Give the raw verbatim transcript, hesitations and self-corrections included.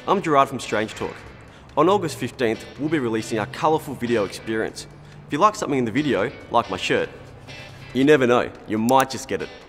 I'm Gerard from Strange Talk. On August fifteenth, we'll be releasing our colourful video experience. If you like something in the video, like my shirt, you never know, you might just get it.